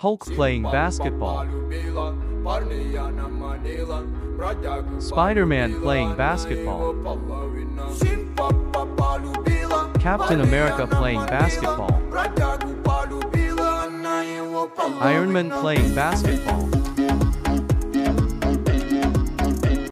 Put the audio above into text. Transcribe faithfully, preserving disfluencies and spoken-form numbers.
Hulk playing basketball. Spider-Man playing basketball. Captain America playing basketball. Iron Man playing basketball.